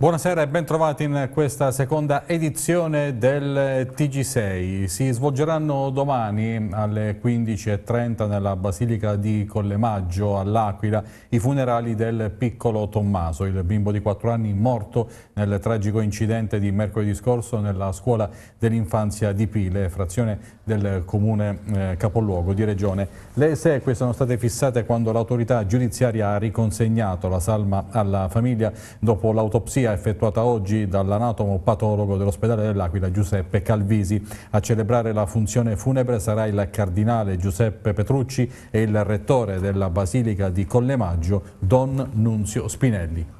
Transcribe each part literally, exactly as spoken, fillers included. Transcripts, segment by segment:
Buonasera e ben trovati in questa seconda edizione del T G sei. Si svolgeranno domani alle quindici e trenta nella Basilica di Collemaggio all'Aquila i funerali del piccolo Tommaso, il bimbo di quattro anni morto nel tragico incidente di mercoledì scorso nella scuola dell'infanzia di Pile, frazione del comune eh, capoluogo di regione. Le esequie sono state fissate quando l'autorità giudiziaria ha riconsegnato la salma alla famiglia dopo l'autopsia effettuata oggi dall'anatomo patologo dell'ospedale dell'Aquila Giuseppe Calvisi. A celebrare la funzione funebre sarà il cardinale Giuseppe Petrucci e il rettore della Basilica di Collemaggio, Don Nunzio Spinelli.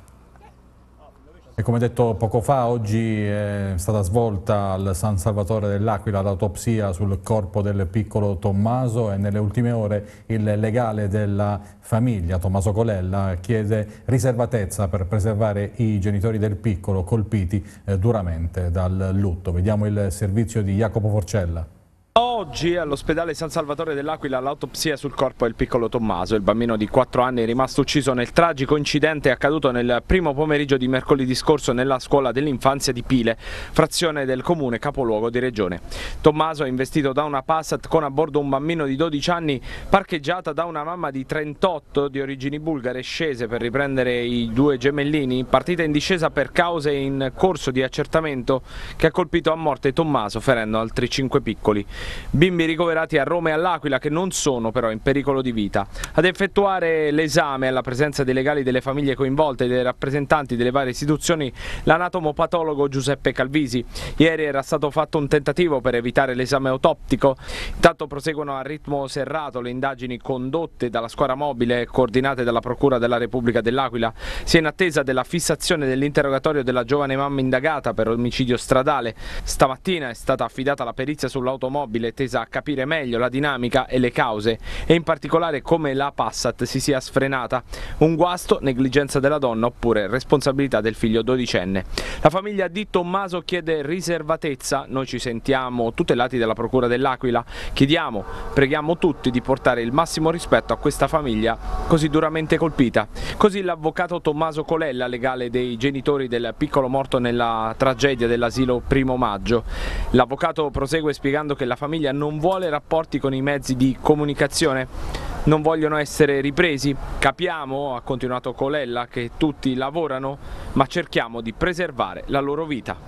E come detto poco fa, oggi è stata svolta al San Salvatore dell'Aquila l'autopsia sul corpo del piccolo Tommaso e nelle ultime ore il legale della famiglia, Tommaso Colella, chiede riservatezza per preservare i genitori del piccolo colpiti eh, duramente dal lutto. Vediamo il servizio di Jacopo Forcella. Oggi all'ospedale San Salvatore dell'Aquila l'autopsia sul corpo del piccolo Tommaso, il bambino di quattro anni rimasto ucciso nel tragico incidente accaduto nel primo pomeriggio di mercoledì scorso nella scuola dell'infanzia di Pile, frazione del comune capoluogo di regione. Tommaso è investito da una Passat con a bordo un bambino di dodici anni parcheggiata da una mamma di trentotto di origini bulgare scese per riprendere i due gemellini, partita in discesa per cause in corso di accertamento che ha colpito a morte Tommaso ferendo altri cinque piccoli. Bimbi ricoverati a Roma e all'Aquila che non sono però in pericolo di vita. Ad effettuare l'esame alla presenza dei legali delle famiglie coinvolte e dei rappresentanti delle varie istituzioni l'anatomopatologo Giuseppe Calvisi. Ieri era stato fatto un tentativo per evitare l'esame autoptico. Intanto proseguono a ritmo serrato le indagini condotte dalla squadra mobile coordinate dalla Procura della Repubblica dell'Aquila. Si è in attesa della fissazione dell'interrogatorio della giovane mamma indagata per omicidio stradale. Stamattina è stata affidata la perizia sull'automobile tesa a capire meglio la dinamica e le cause e in particolare come la Passat si sia sfrenata. Un guasto, negligenza della donna oppure responsabilità del figlio dodicenne. La famiglia di Tommaso chiede riservatezza, noi ci sentiamo tutelati dalla Procura dell'Aquila, chiediamo, preghiamo tutti di portare il massimo rispetto a questa famiglia così duramente colpita. Così l'avvocato Tommaso Colella, legale dei genitori del piccolo morto nella tragedia dell'asilo Primo Maggio. L'avvocato prosegue spiegando che la famiglia non vuole rapporti con i mezzi di comunicazione, non vogliono essere ripresi. Capiamo, ha continuato Colella, che tutti lavorano, ma cerchiamo di preservare la loro vita.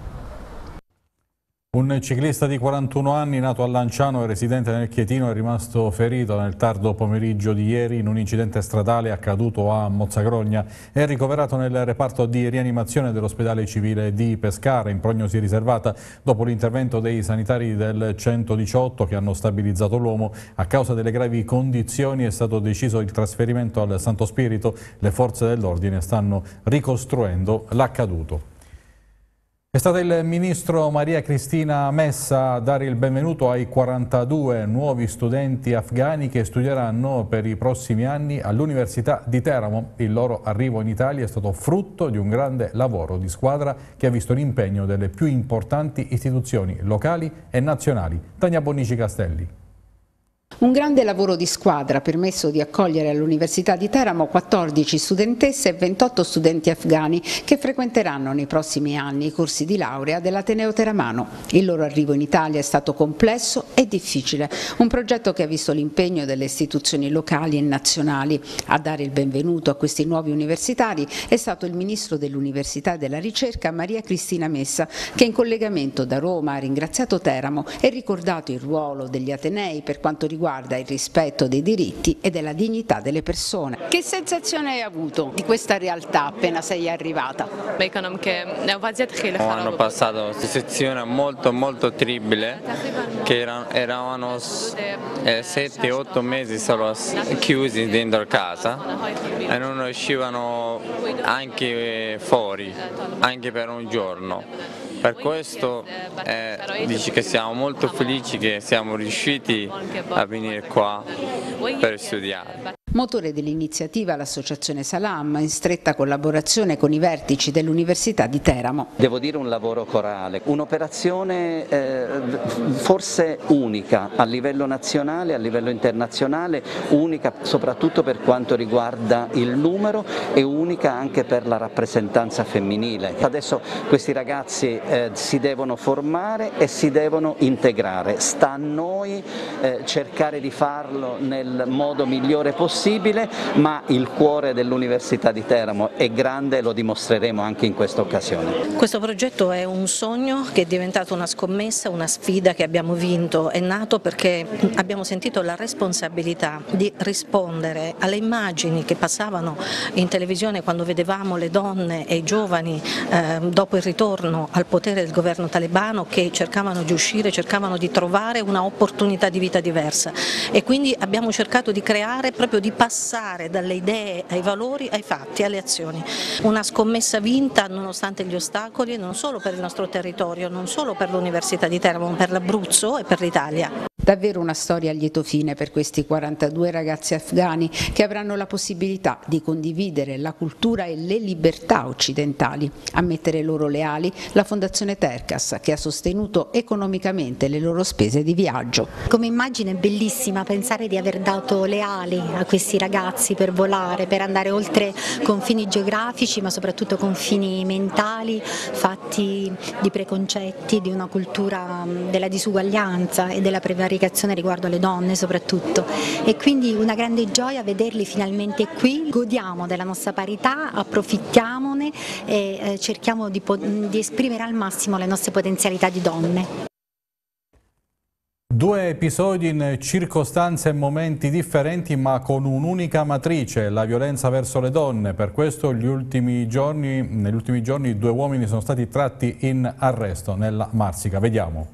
Un ciclista di quarantuno anni nato a Lanciano e residente nel Chietino è rimasto ferito nel tardo pomeriggio di ieri in un incidente stradale accaduto a Mozzagrogna. È ricoverato nel reparto di rianimazione dell'ospedale civile di Pescara in prognosi riservata dopo l'intervento dei sanitari del centodiciotto che hanno stabilizzato l'uomo. A causa delle gravi condizioni è stato deciso il trasferimento al Santo Spirito. Le forze dell'ordine stanno ricostruendo l'accaduto. È stata il ministro Maria Cristina Messa a dare il benvenuto ai quarantadue nuovi studenti afghani che studieranno per i prossimi anni all'Università di Teramo. Il loro arrivo in Italia è stato frutto di un grande lavoro di squadra che ha visto l'impegno delle più importanti istituzioni locali e nazionali. Tania Bonnici Castelli. Un grande lavoro di squadra ha permesso di accogliere all'Università di Teramo quattordici studentesse e ventotto studenti afghani che frequenteranno nei prossimi anni i corsi di laurea dell'Ateneo Teramano. Il loro arrivo in Italia è stato complesso e difficile, un progetto che ha visto l'impegno delle istituzioni locali e nazionali. A dare il benvenuto a questi nuovi universitari è stato il Ministro dell'Università e della Ricerca Maria Cristina Messa, che in collegamento da Roma ha ringraziato Teramo e ricordato il ruolo degli Atenei per quanto riguarda riguarda il rispetto dei diritti e della dignità delle persone. Che sensazione hai avuto di questa realtà appena sei arrivata? Hanno passato una situazione molto molto terribile, che erano, erano sette otto mesi solo chiusi dentro casa e non uscivano anche fuori, anche per un giorno. Per questo eh, dici che siamo molto felici che siamo riusciti a venire qua per studiare. Motore dell'iniziativa l'associazione Salam, in stretta collaborazione con i vertici dell'Università di Teramo. Devo dire un lavoro corale, un'operazione eh, forse unica a livello nazionale, a livello internazionale, unica soprattutto per quanto riguarda il numero e unica anche per la rappresentanza femminile. Adesso questi ragazzi eh, si devono formare e si devono integrare, sta a noi eh, cercare di farlo nel modo migliore possibile, ma il cuore dell'Università di Teramo è grande e lo dimostreremo anche in questa occasione. Questo progetto è un sogno che è diventato una scommessa, una sfida che abbiamo vinto, è nato perché abbiamo sentito la responsabilità di rispondere alle immagini che passavano in televisione quando vedevamo le donne e i giovani eh, dopo il ritorno al potere del governo talebano che cercavano di uscire, cercavano di trovare una opportunità di vita diversa, e quindi abbiamo cercato di creare, proprio di passare dalle idee ai valori, ai fatti, alle azioni. Una scommessa vinta nonostante gli ostacoli, non solo per il nostro territorio, non solo per l'Università di Teramo, ma per l'Abruzzo e per l'Italia. Davvero una storia a lieto fine per questi quarantadue ragazzi afghani che avranno la possibilità di condividere la cultura e le libertà occidentali. A mettere loro le ali la Fondazione Tercas, che ha sostenuto economicamente le loro spese di viaggio. Come immagine è bellissima pensare di aver dato le ali a questi ragazzi per volare, per andare oltre confini geografici, ma soprattutto confini mentali, fatti di preconcetti, di una cultura della disuguaglianza e della prevaricazione riguardo alle donne soprattutto, e quindi una grande gioia vederli finalmente qui. Godiamo della nostra parità, approfittiamone e eh, cerchiamo di, di esprimere al massimo le nostre potenzialità di donne. Due episodi in circostanze e momenti differenti ma con un'unica matrice, la violenza verso le donne. Per questo gli ultimi giorni, negli ultimi giorni due uomini sono stati tratti in arresto nella Marsica. Vediamo.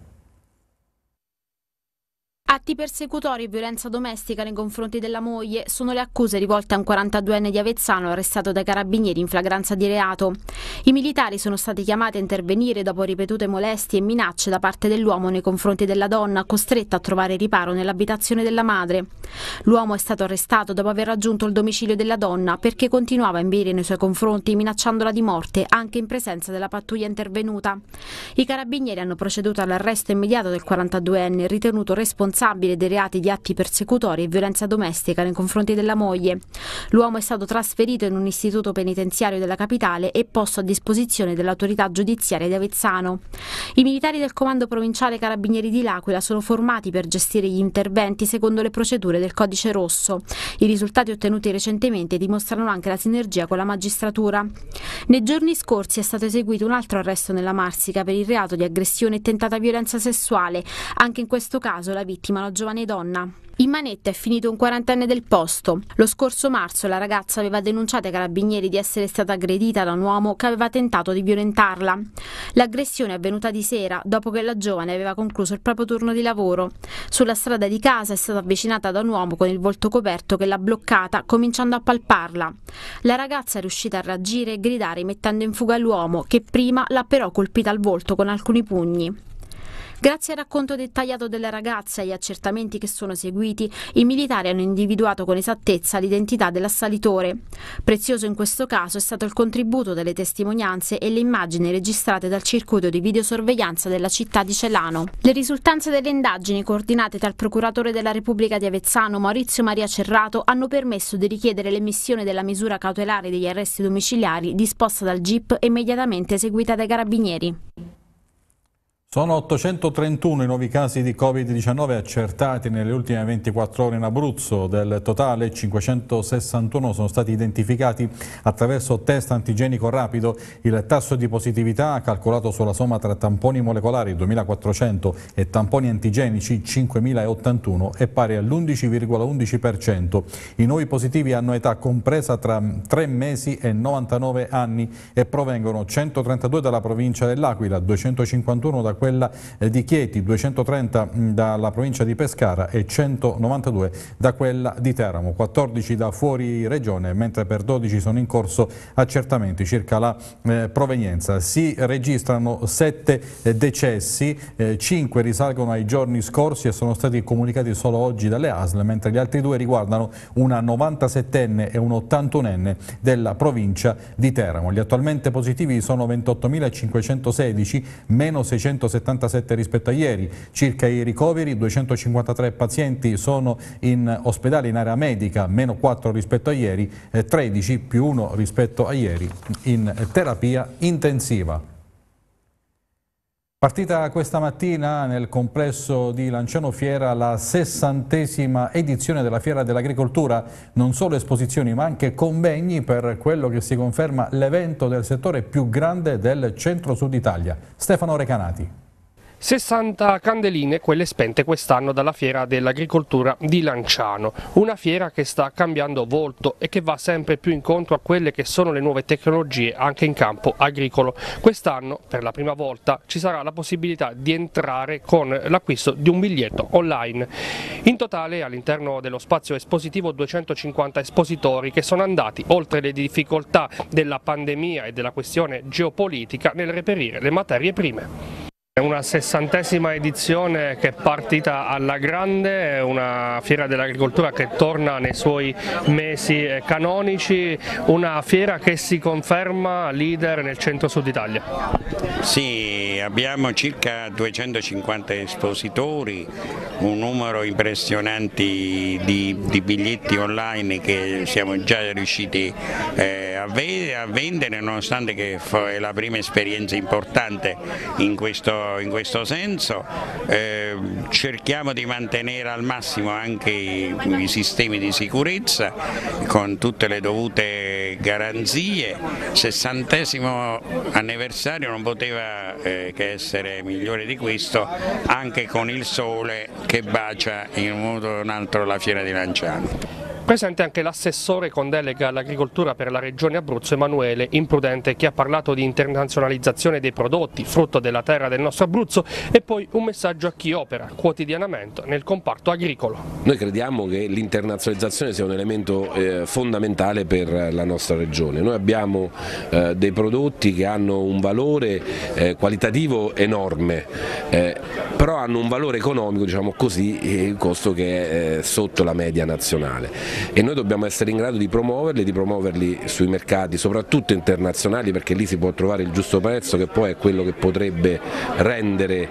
Atti persecutori e violenza domestica nei confronti della moglie sono le accuse rivolte a un quarantaduenne di Avezzano arrestato dai carabinieri in flagranza di reato. I militari sono stati chiamati a intervenire dopo ripetute molestie e minacce da parte dell'uomo nei confronti della donna, costretta a trovare riparo nell'abitazione della madre. L'uomo è stato arrestato dopo aver raggiunto il domicilio della donna perché continuava a imbire nei suoi confronti minacciandola di morte anche in presenza della pattuglia intervenuta. I carabinieri hanno proceduto all'arresto immediato del quarantaduenne ritenuto responsabile dei reati di atti persecutori e violenza domestica nei confronti della moglie. L'uomo è stato trasferito in un istituto penitenziario della capitale e posto a disposizione dell'autorità giudiziaria di Avezzano. I militari del Comando Provinciale Carabinieri di L'Aquila sono formati per gestire gli interventi secondo le procedure del Codice Rosso. I risultati ottenuti recentemente dimostrano anche la sinergia con la magistratura. Nei giorni scorsi è stato eseguito un altro arresto nella Marsica per il reato di aggressione e tentata violenza sessuale. Anche in questo caso la vittima una giovane donna. In manetta è finito un quarantenne del posto. Lo scorso marzo la ragazza aveva denunciato ai carabinieri di essere stata aggredita da un uomo che aveva tentato di violentarla. L'aggressione è avvenuta di sera, dopo che la giovane aveva concluso il proprio turno di lavoro. Sulla strada di casa è stata avvicinata da un uomo con il volto coperto che l'ha bloccata, cominciando a palparla. La ragazza è riuscita a reagire e gridare mettendo in fuga l'uomo, che prima l'ha però colpita al volto con alcuni pugni. Grazie al racconto dettagliato della ragazza e agli accertamenti che sono seguiti, i militari hanno individuato con esattezza l'identità dell'assalitore. Prezioso in questo caso è stato il contributo delle testimonianze e le immagini registrate dal circuito di videosorveglianza della città di Celano. Le risultanze delle indagini, coordinate dal procuratore della Repubblica di Avezzano Maurizio Maria Cerrato, hanno permesso di richiedere l'emissione della misura cautelare degli arresti domiciliari disposta dal G I P e immediatamente eseguita dai carabinieri. Sono ottocentotrentuno i nuovi casi di Covid diciannove accertati nelle ultime ventiquattro ore in Abruzzo. Del totale cinquecentosessantuno sono stati identificati attraverso test antigenico rapido. Il tasso di positività, calcolato sulla somma tra tamponi molecolari duemilaquattrocento e tamponi antigenici cinquemilaottantuno, è pari all'undici virgola undici per cento. I nuovi positivi hanno età compresa tra tre mesi e novantanove anni e provengono centotrentadue dalla provincia dell'Aquila, duecentocinquantuno da quella di Chieti, duecentotrenta dalla provincia di Pescara e centonovantadue da quella di Teramo, quattordici da fuori regione, mentre per dodici sono in corso accertamenti circa la eh, provenienza. Si registrano sette decessi, eh, cinque risalgono ai giorni scorsi e sono stati comunicati solo oggi dalle A S L, mentre gli altri due riguardano una novantasettenne e un ottantunenne della provincia di Teramo. Gli attualmente positivi sono ventottomilacinquecentosedici, meno seicentosettantasette rispetto a ieri. Circa i ricoveri, duecentocinquantatré pazienti sono in ospedale in area medica, meno quattro rispetto a ieri, eh, tredici più uno rispetto a ieri in terapia intensiva. Partita questa mattina nel complesso di Lanciano Fiera la sessantesima edizione della Fiera dell'Agricoltura, non solo esposizioni ma anche convegni per quello che si conferma l'evento del settore più grande del centro-sud Italia. Stefano Recanati. sessanta candeline quelle spente quest'anno dalla Fiera dell'Agricoltura di Lanciano, una fiera che sta cambiando volto e che va sempre più incontro a quelle che sono le nuove tecnologie anche in campo agricolo. Quest'anno per la prima volta ci sarà la possibilità di entrare con l'acquisto di un biglietto online. In totale all'interno dello spazio espositivo duecentocinquanta espositori che sono andati oltre le difficoltà della pandemia e della questione geopolitica nel reperire le materie prime. È una sessantesima edizione che è partita alla grande, è una fiera dell'agricoltura che torna nei suoi mesi canonici, una fiera che si conferma leader nel centro-sud Italia. Sì, abbiamo circa duecentocinquanta espositori, un numero impressionante di, di biglietti online che siamo già riusciti eh, a, a vendere, nonostante che è la prima esperienza importante in questo in questo senso. Eh, cerchiamo di mantenere al massimo anche i, i sistemi di sicurezza con tutte le dovute garanzie. Sessantesimo anniversario non poteva eh, che essere migliore di questo, anche con il sole che bacia in un modo o un altro la Fiera di Lanciano. Presente anche l'assessore con delega all'agricoltura per la regione Abruzzo Emanuele Imprudente, che ha parlato di internazionalizzazione dei prodotti, frutto della terra del nostro Abruzzo, e poi un messaggio a chi opera quotidianamente nel comparto agricolo. Noi crediamo che l'internazionalizzazione sia un elemento eh, fondamentale per la nostra regione. Noi abbiamo eh, dei prodotti che hanno un valore eh, qualitativo enorme, eh, però hanno un valore economico, diciamo così, il costo che è eh, sotto la media nazionale. E noi dobbiamo essere in grado di promuoverli, di promuoverli sui mercati, soprattutto internazionali, perché lì si può trovare il giusto prezzo, che poi è quello che potrebbe rendere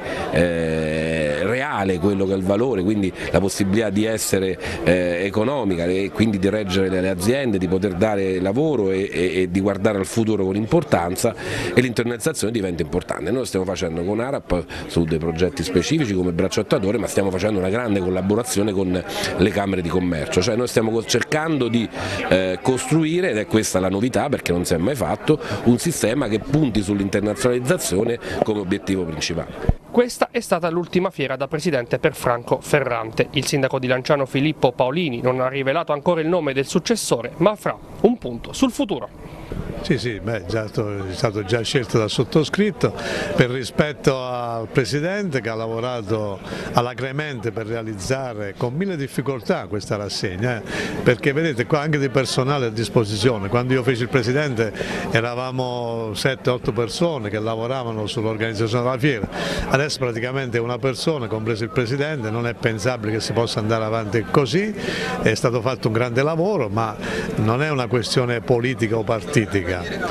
eh, reale quello che è il valore, quindi la possibilità di essere eh, economica e quindi di reggere le aziende, di poter dare lavoro e, e, e di guardare al futuro con importanza, e l'internazionalizzazione diventa importante. Noi lo stiamo facendo con ARAP su dei progetti specifici come bracciattatore, ma stiamo facendo una grande collaborazione con le camere di commercio, cioè noi stiamo cercando di eh, costruire, ed è questa la novità perché non si è mai fatto, un sistema che punti sull'internazionalizzazione come obiettivo principale. Questa è stata l'ultima fiera da presidente per Franco Ferrante. Il sindaco di Lanciano Filippo Paolini non ha rivelato ancora il nome del successore, ma farà un punto sul futuro. Sì, sì, beh, già, è stato già scelto dal sottoscritto per rispetto al Presidente, che ha lavorato alacremente per realizzare con mille difficoltà questa rassegna, eh, perché vedete qua anche di personale a disposizione. Quando io feci il Presidente eravamo sette otto persone che lavoravano sull'organizzazione della fiera, adesso praticamente una persona, compreso il Presidente. Non è pensabile che si possa andare avanti così, è stato fatto un grande lavoro, ma non è una questione politica o partitica.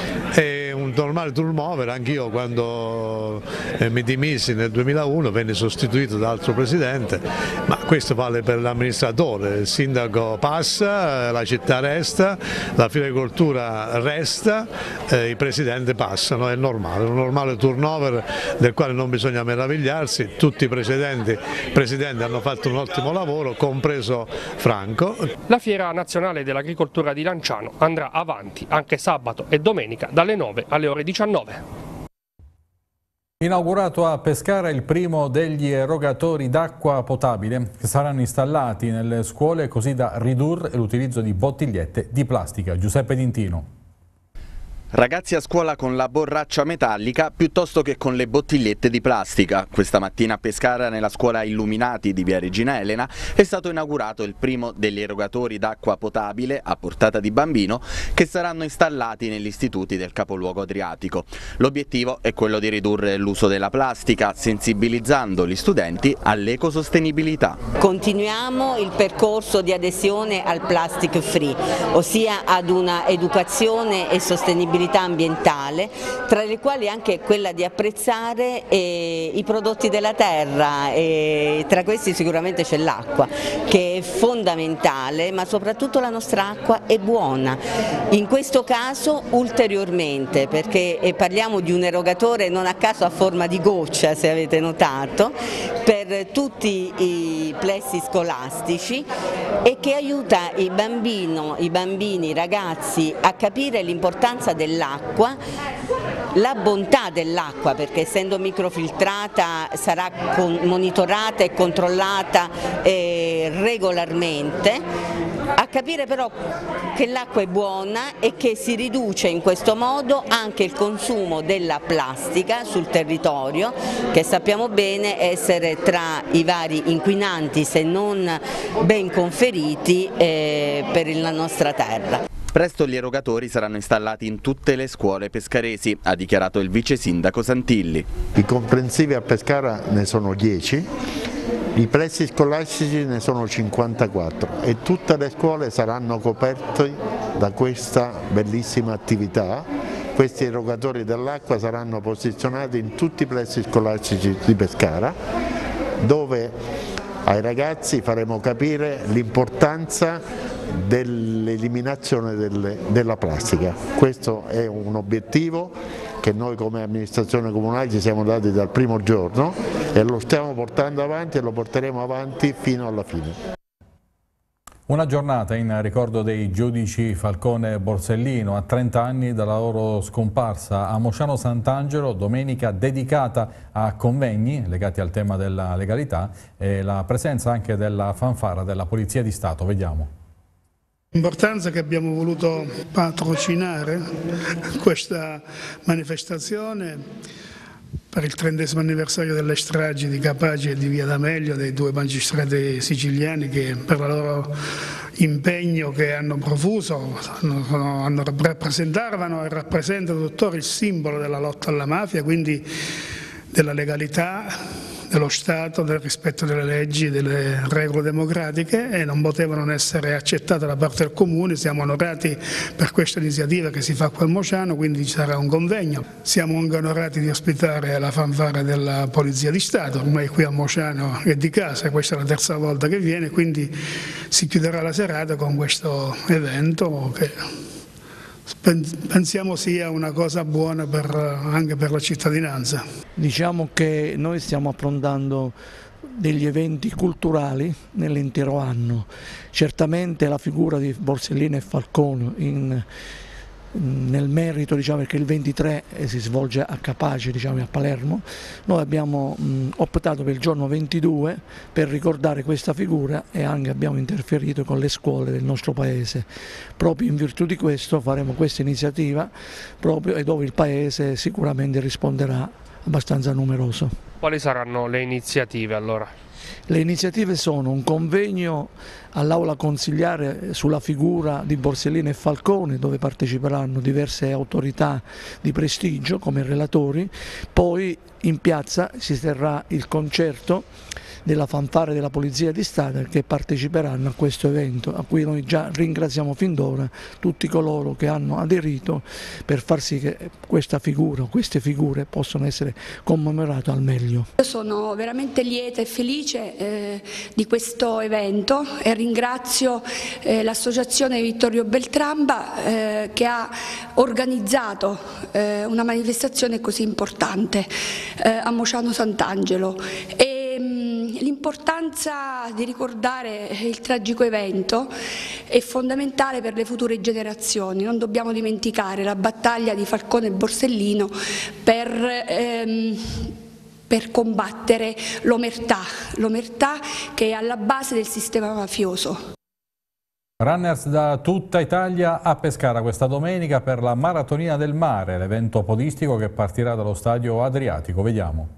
È un normale turnover. Anch'io quando eh, mi dimisi nel duemilauno venni sostituito da altro presidente, ma questo vale per l'amministratore. Il sindaco passa, la città resta, la fiericoltura resta, eh, i presidenti passano, è normale, un normale turnover del quale non bisogna meravigliarsi. Tutti i precedenti presidenti hanno fatto un ottimo lavoro, compreso Franco. La Fiera Nazionale dell'Agricoltura di Lanciano andrà avanti anche sabato e domenica dalle nove alle ore diciannove. Inaugurato a Pescara il primo degli erogatori d'acqua potabile che saranno installati nelle scuole così da ridurre l'utilizzo di bottigliette di plastica. Giuseppe Dintino. Ragazzi a scuola con la borraccia metallica piuttosto che con le bottigliette di plastica. Questa mattina a Pescara, nella scuola Illuminati di via Regina Elena, è stato inaugurato il primo degli erogatori d'acqua potabile a portata di bambino che saranno installati negli istituti del capoluogo adriatico. L'obiettivo è quello di ridurre l'uso della plastica, sensibilizzando gli studenti all'ecosostenibilità. Continuiamo il percorso di adesione al plastic free, ossia ad una educazione e sostenibilità ambientale, tra le quali anche quella di apprezzare eh, i prodotti della terra, e tra questi sicuramente c'è l'acqua, che è fondamentale, ma soprattutto la nostra acqua è buona. In questo caso ulteriormente, perché parliamo di un erogatore non a caso a forma di goccia, se avete notato, per tutti i plessi scolastici, e che aiuta i bambini, i bambini, i ragazzi a capire l'importanza dell'acqua, la bontà dell'acqua, perché essendo microfiltrata sarà monitorata e controllata eh, regolarmente, a capire però che l'acqua è buona e che si riduce in questo modo anche il consumo della plastica sul territorio, che sappiamo bene essere tra i vari inquinanti, se non ben conferiti, eh, per la nostra terra. Presto gli erogatori saranno installati in tutte le scuole pescaresi, ha dichiarato il vice sindaco Santilli. I comprensivi a Pescara ne sono dieci, i plessi scolastici ne sono cinquantaquattro e tutte le scuole saranno coperte da questa bellissima attività. Questi erogatori dell'acqua saranno posizionati in tutti i plessi scolastici di Pescara, dove ai ragazzi faremo capire l'importanza dell'eliminazione della plastica. Questo è un obiettivo che noi come amministrazione comunale ci siamo dati dal primo giorno e lo stiamo portando avanti e lo porteremo avanti fino alla fine. Una giornata in ricordo dei giudici Falcone e Borsellino, a trenta anni dalla loro scomparsa a Mosciano Sant'Angelo, domenica dedicata a convegni legati al tema della legalità e la presenza anche della fanfara della Polizia di Stato. Vediamo. L'importanza che abbiamo voluto patrocinare questa manifestazione per il trentesimo anniversario delle stragi di Capaci e di Via D'Amelio, dei due magistrati siciliani che per il loro impegno che hanno profuso hanno, hanno, rappresentavano e rappresentano tuttora il simbolo della lotta alla mafia, quindi della legalità, dello Stato, del rispetto delle leggi, delle regole democratiche, e non potevano non essere accettate da parte del Comune. Siamo onorati per questa iniziativa che si fa qua a Mosciano, quindi ci sarà un convegno. Siamo anche onorati di ospitare la fanfara della Polizia di Stato, ormai qui a Mosciano è di casa, questa è la terza volta che viene, quindi si chiuderà la serata con questo evento che pensiamo sia una cosa buona per, anche per la cittadinanza. Diciamo che noi stiamo affrontando degli eventi culturali nell'intero anno. Certamente la figura di Borsellino e Falcone in, nel merito, diciamo, perché il ventitré si svolge a Capaci, diciamo, a Palermo. Noi abbiamo mh, optato per il giorno ventidue per ricordare questa figura e anche abbiamo interferito con le scuole del nostro paese. Proprio in virtù di questo faremo questa iniziativa proprio e dove il paese sicuramente risponderà abbastanza numeroso. Quali saranno le iniziative allora? Le iniziative sono un convegno all'aula consigliare sulla figura di Borsellino e Falcone, dove parteciperanno diverse autorità di prestigio come relatori, poi in piazza si terrà il concerto della fanfara della Polizia di Stato che parteciperanno a questo evento, a cui noi già ringraziamo fin d'ora tutti coloro che hanno aderito per far sì che questa figura, queste figure possano essere commemorate al meglio. Io sono veramente lieta e felice eh, di questo evento e ringrazio eh, l'associazione Vittorio Beltramba eh, che ha organizzato eh, una manifestazione così importante eh, a Mosciano Sant'Angelo. E l'importanza di ricordare il tragico evento è fondamentale per le future generazioni. Non dobbiamo dimenticare la battaglia di Falcone e Borsellino per, ehm, per combattere l'omertà, l'omertà che è alla base del sistema mafioso. Runners da tutta Italia a Pescara questa domenica per la Maratonina del Mare, l'evento podistico che partirà dallo Stadio Adriatico. Vediamo.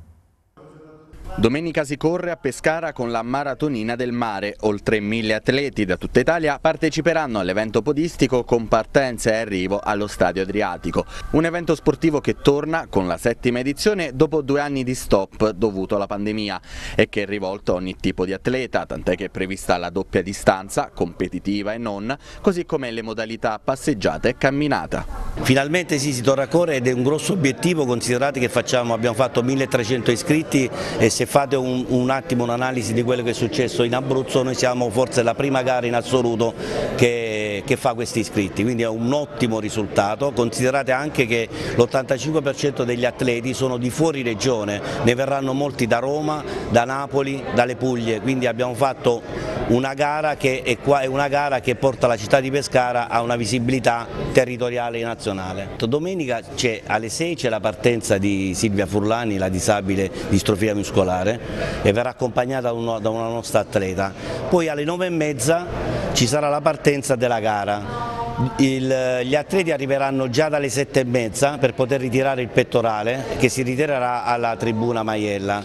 Domenica si corre a Pescara con la Maratonina del Mare. Oltre mille atleti da tutta Italia parteciperanno all'evento podistico con partenza e arrivo allo Stadio Adriatico. Un evento sportivo che torna con la settima edizione dopo due anni di stop dovuto alla pandemia e che è rivolto a ogni tipo di atleta, tant'è che è prevista la doppia distanza, competitiva e non, così come le modalità passeggiata e camminata. Finalmente sì, si torna a correre ed è un grosso obiettivo, considerate che facciamo, abbiamo fatto milletrecento iscritti e se fate un, un attimo un'analisi di quello che è successo in Abruzzo, noi siamo forse la prima gara in assoluto che, che fa questi iscritti, quindi è un ottimo risultato. Considerate anche che l'ottantacinque per cento degli atleti sono di fuori regione, ne verranno molti da Roma, da Napoli, dalle Puglie, quindi abbiamo fatto una gara che è, qua, è una gara che porta la città di Pescara a una visibilità territoriale e nazionale. Domenica alle sei c'è la partenza di Silvia Furlani, la disabile di distrofia muscolare, e verrà accompagnata da una, da una nostra atleta. Poi alle nove e mezza ci sarà la partenza della gara. Il, gli atleti arriveranno già dalle sette e mezza per poter ritirare il pettorale che si ritirerà alla tribuna Maiella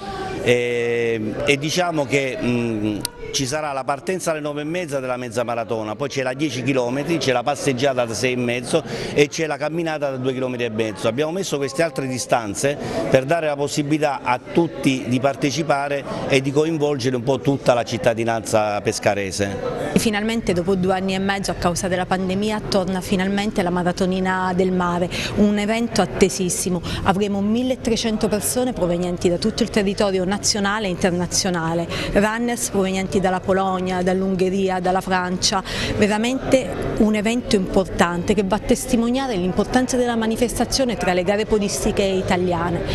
e, e diciamo che mh, ci sarà la partenza alle nove e mezza della mezza maratona, poi c'è la dieci chilometri, c'è la passeggiata da sei e mezzo e c'è la camminata da due chilometri e mezzo. Abbiamo messo queste altre distanze per dare la possibilità a tutti di partecipare e di coinvolgere un po' tutta la cittadinanza pescarese. Finalmente dopo due anni e mezzo a causa della pandemia torna finalmente la Maratonina del Mare, un evento attesissimo. Avremo milletrecento persone provenienti da tutto il territorio nazionale e internazionale, runners provenienti dalla Polonia, dall'Ungheria, dalla Francia, veramente un evento importante che va a testimoniare l'importanza della manifestazione tra le gare podistiche italiane.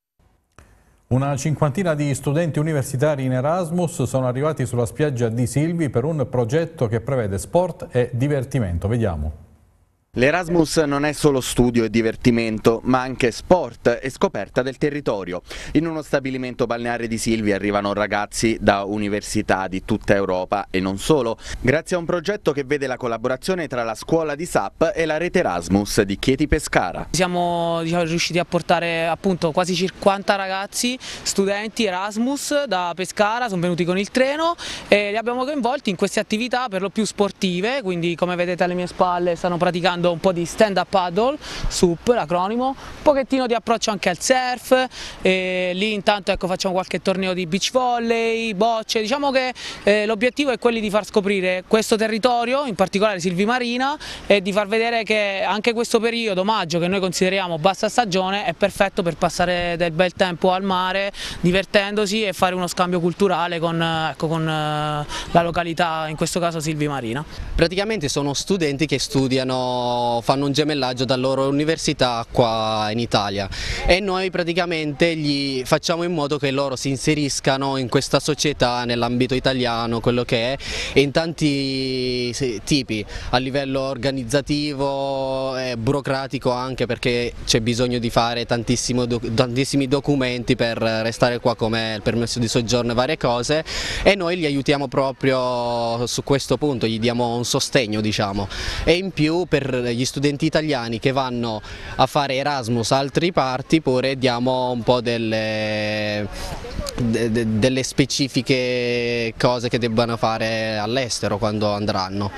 Una cinquantina di studenti universitari in Erasmus sono arrivati sulla spiaggia di Silvi per un progetto che prevede sport e divertimento. Vediamo. L'Erasmus non è solo studio e divertimento, ma anche sport e scoperta del territorio. In uno stabilimento balneare di Silvi arrivano ragazzi da università di tutta Europa e non solo, grazie a un progetto che vede la collaborazione tra la scuola di S A P e la rete Erasmus di Chieti Pescara. Siamo diciamo, riusciti a portare appunto quasi cinquanta ragazzi, studenti Erasmus da Pescara, sono venuti con il treno e li abbiamo coinvolti in queste attività per lo più sportive, quindi come vedete alle mie spalle stanno praticando un po' di stand up paddle, S U P l'acronimo, un pochettino di approccio anche al surf e lì intanto ecco, facciamo qualche torneo di beach volley, bocce, diciamo che eh, l'obiettivo è quello di far scoprire questo territorio, in particolare Silvi Marina, e di far vedere che anche questo periodo, maggio, che noi consideriamo bassa stagione, è perfetto per passare del bel tempo al mare, divertendosi e fare uno scambio culturale con, ecco, con eh, la località, in questo caso Silvi Marina. Praticamente sono studenti che studiano, fanno un gemellaggio dalla loro università qua in Italia e noi praticamente gli facciamo in modo che loro si inseriscano in questa società nell'ambito italiano, quello che è, e in tanti tipi, a livello organizzativo e burocratico anche, perché c'è bisogno di fare tantissimo, tantissimi documenti per restare qua, come il permesso di soggiorno e varie cose, e noi li aiutiamo proprio su questo punto, gli diamo un sostegno diciamo, e in più per gli studenti italiani che vanno a fare Erasmus a altre parti pure diamo un po' delle, de, de, delle specifiche cose che debbano fare all'estero quando andranno.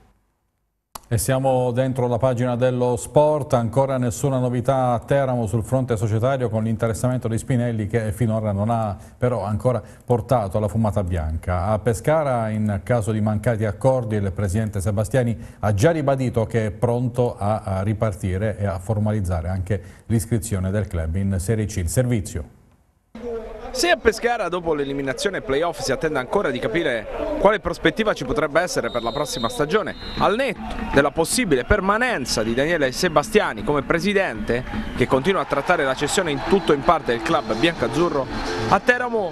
E siamo dentro la pagina dello sport, ancora nessuna novità a Teramo sul fronte societario con l'interessamento di Spinelli che finora non ha però ancora portato la fumata bianca. A Pescara, in caso di mancati accordi, il presidente Sebastiani ha già ribadito che è pronto a ripartire e a formalizzare anche l'iscrizione del club in Serie C. Il servizio. Se a Pescara dopo l'eliminazione playoff si attende ancora di capire quale prospettiva ci potrebbe essere per la prossima stagione, al netto della possibile permanenza di Daniele Sebastiani come presidente, che continua a trattare la cessione in tutto o in parte del club biancazzurro, a Teramo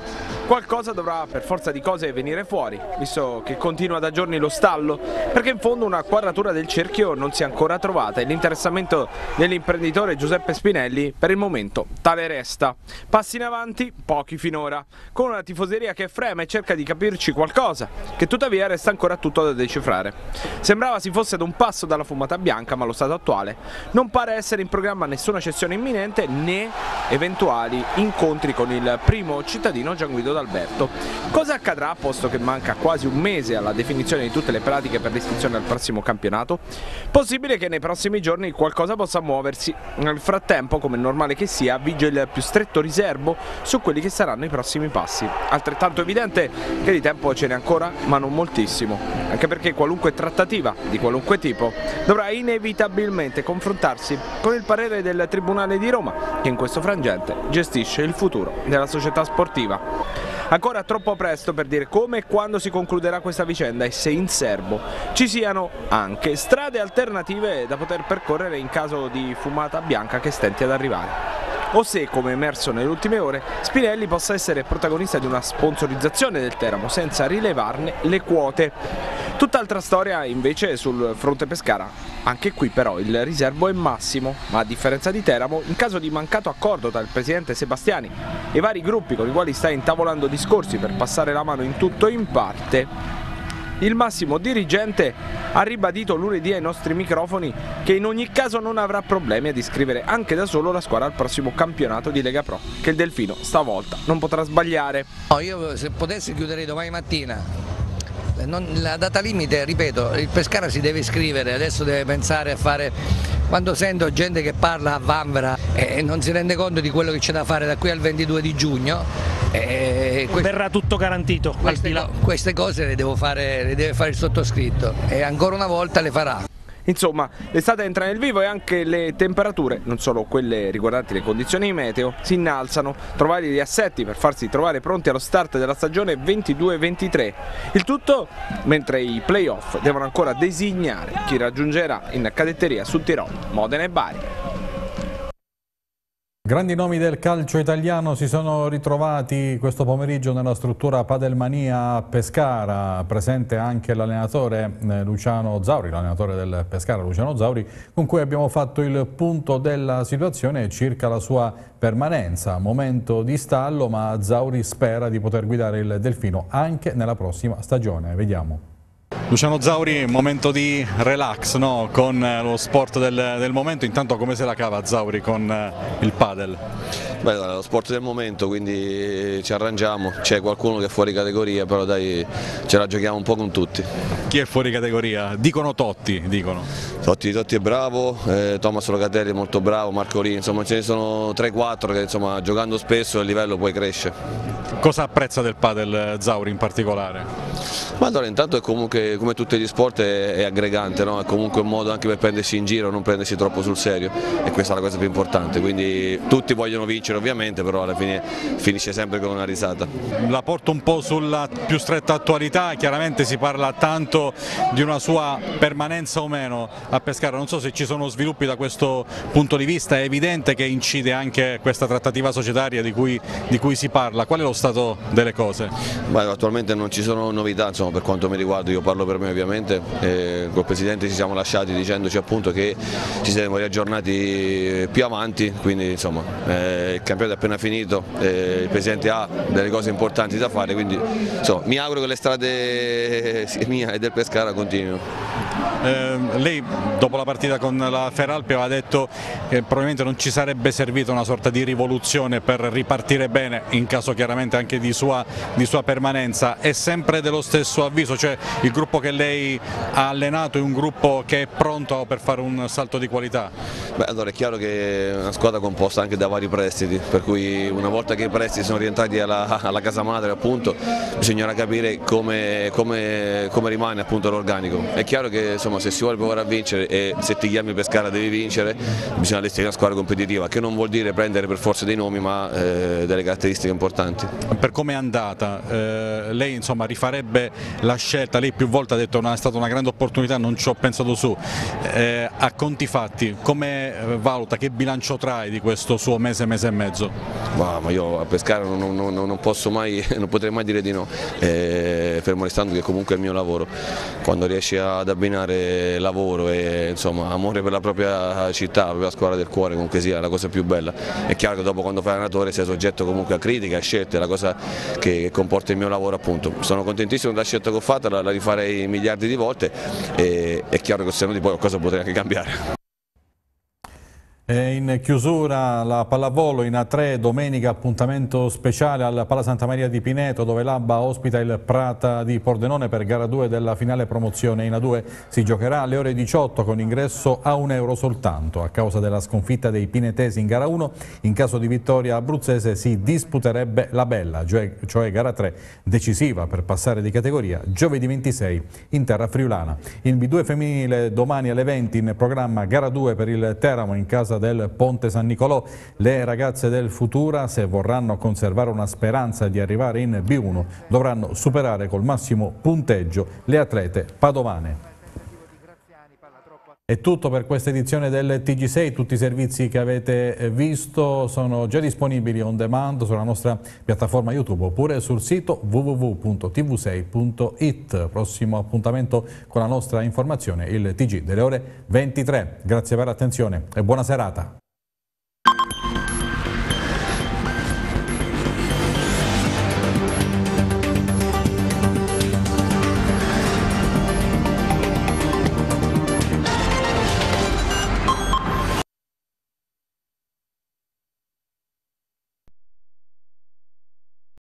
qualcosa dovrà per forza di cose venire fuori, visto che continua da giorni lo stallo, perché in fondo una quadratura del cerchio non si è ancora trovata e l'interessamento dell'imprenditore Giuseppe Spinelli per il momento tale resta. Passi in avanti, pochi finora, con una tifoseria che frema e cerca di capirci qualcosa, che tuttavia resta ancora tutto da decifrare. Sembrava si fosse ad un passo dalla fumata bianca, ma allo stato attuale non pare essere in programma nessuna cessione imminente né eventuali incontri con il primo cittadino Gianguido D'Alberto. Cosa accadrà, posto che manca quasi un mese alla definizione di tutte le pratiche per l'iscrizione al prossimo campionato? Possibile che nei prossimi giorni qualcosa possa muoversi. Nel frattempo, come è normale che sia, vige il più stretto riservo su quelli che saranno i prossimi passi. Altrettanto evidente che di tempo ce n'è ancora, ma non moltissimo, anche perché qualunque trattativa di qualunque tipo dovrà inevitabilmente confrontarsi con il parere del Tribunale di Roma, che in questo frangente gestisce il futuro della società sportiva. Ancora troppo presto per dire come e quando si concluderà questa vicenda e se in serbo ci siano anche strade alternative da poter percorrere in caso di fumata bianca che stenti ad arrivare. O se, come emerso nelle ultime ore, Spinelli possa essere protagonista di una sponsorizzazione del Teramo senza rilevarne le quote. Tutt'altra storia invece sul fronte Pescara. Anche qui però il riservo è massimo, ma a differenza di Teramo, in caso di mancato accordo tra il presidente Sebastiani e i vari gruppi con i quali sta intavolando discorsi per passare la mano in tutto o in parte, il massimo dirigente ha ribadito lunedì ai nostri microfoni che in ogni caso non avrà problemi ad iscrivere anche da solo la squadra al prossimo campionato di Lega Pro, che il Delfino stavolta non potrà sbagliare. No, io se potessi chiuderei domani mattina. Non, la data limite, ripeto, il Pescara si deve iscrivere, adesso deve pensare a fare, quando sento gente che parla a vanvera e eh, non si rende conto di quello che c'è da fare da qui al ventidue di giugno, eh, verrà tutto garantito. Queste, queste cose le, devo fare, le deve fare il sottoscritto e ancora una volta le farà. Insomma, l'estate entra nel vivo e anche le temperature, non solo quelle riguardanti le condizioni meteo, si innalzano, trovare gli assetti per farsi trovare pronti allo start della stagione ventidue ventitré. Il tutto mentre i playoff devono ancora designare chi raggiungerà in cadetteria sul Tirolo, Modena e Bari. Grandi nomi del calcio italiano si sono ritrovati questo pomeriggio nella struttura Padelmania Pescara, presente anche l'allenatore Luciano Zauri, l'allenatore del Pescara Luciano Zauri, con cui abbiamo fatto il punto della situazione circa la sua permanenza. Momento di stallo, ma Zauri spera di poter guidare il Delfino anche nella prossima stagione. Vediamo. Luciano Zauri, momento di relax, no? Con lo sport del, del momento. Intanto come se la cava Zauri con il padel? Beh, lo sport del momento, quindi ci arrangiamo, c'è qualcuno che è fuori categoria, però dai, ce la giochiamo un po' con tutti. Chi è fuori categoria? Dicono Totti, dicono. Totti, Totti è bravo, eh, Thomas Locatelli è molto bravo, Marco Lì, insomma ce ne sono tre quattro che insomma giocando spesso il livello poi cresce. Cosa apprezza del padel Zauri in particolare? Ma allora intanto è comunque, come tutti gli sport, è, è aggregante, no? È comunque un modo anche per prendersi in giro, non prendersi troppo sul serio, e questa è la cosa più importante, quindi tutti vogliono vincere ovviamente, però alla fine finisce sempre con una risata. La porto un po' sulla più stretta attualità, chiaramente si parla tanto di una sua permanenza o meno a Pescara, non so se ci sono sviluppi da questo punto di vista, è evidente che incide anche questa trattativa societaria di cui, di cui si parla, qual è lo stato delle cose? Beh, attualmente non ci sono novità, insomma, per quanto mi riguarda, io parlo per me ovviamente, eh, col Presidente ci siamo lasciati dicendoci appunto che ci saremo riaggiornati più avanti, quindi insomma eh, il campionato è appena finito, eh, il Presidente ha delle cose importanti da fare, quindi insomma, mi auguro che le strade sia mia e del Pescara continuino. Eh, lei dopo la partita con la Feralpi aveva detto che probabilmente non ci sarebbe servita una sorta di rivoluzione per ripartire bene, in caso chiaramente anche di sua, di sua permanenza. È sempre dello stesso avviso, cioè il gruppo che lei ha allenato è un gruppo che è pronto per fare un salto di qualità? Beh, allora è chiaro che è una squadra composta anche da vari prestiti, per cui una volta che i prestiti sono rientrati alla, alla casa madre appunto, bisognerà capire come, come, come rimane appunto l'organico. È chiaro che insomma, insomma, se si vuole provare a vincere e se ti chiami Pescara devi vincere, bisogna allestire una squadra competitiva, che non vuol dire prendere per forza dei nomi, ma eh, delle caratteristiche importanti. Per come è andata, eh, lei insomma rifarebbe la scelta, lei più volte ha detto non è stata una grande opportunità, non ci ho pensato su, eh, a conti fatti come valuta, che bilancio trae di questo suo mese, mese e mezzo? Ma, ma io a Pescara non, non, non, non posso mai, non potrei mai dire di no, eh, fermo restando che comunque è il mio lavoro. Quando riesci ad abbinare lavoro e insomma, amore per la propria città, la propria squadra del cuore, comunque sia la cosa più bella. È chiaro che dopo quando fai allenatore sei soggetto comunque a critiche, a scelte, è la cosa che comporta il mio lavoro appunto. Sono contentissimo della scelta che ho fatto, la, la rifarei miliardi di volte e è chiaro che se no di poi qualcosa potrei anche cambiare. E in chiusura la pallavolo in A tre, domenica appuntamento speciale al Pala Santa Maria di Pineto, dove l'Abba ospita il Prata di Pordenone per gara due della finale promozione. In A due si giocherà alle ore diciotto con ingresso a un euro soltanto. A causa della sconfitta dei pinetesi in gara uno, in caso di vittoria abruzzese si disputerebbe la bella, cioè, cioè gara tre, decisiva per passare di categoria giovedì ventisei in terra friulana. Il B due femminile domani alle venti, in programma gara due per il Teramo in casa del Ponte San Nicolò. Le ragazze del Futura, se vorranno conservare una speranza di arrivare in B uno, dovranno superare col massimo punteggio le atlete padovane. È tutto per questa edizione del T G sei, tutti i servizi che avete visto sono già disponibili on demand sulla nostra piattaforma YouTube oppure sul sito w w w punto t v sei punto it. Prossimo appuntamento con la nostra informazione, il T G delle ore ventitré. Grazie per l'attenzione e buona serata.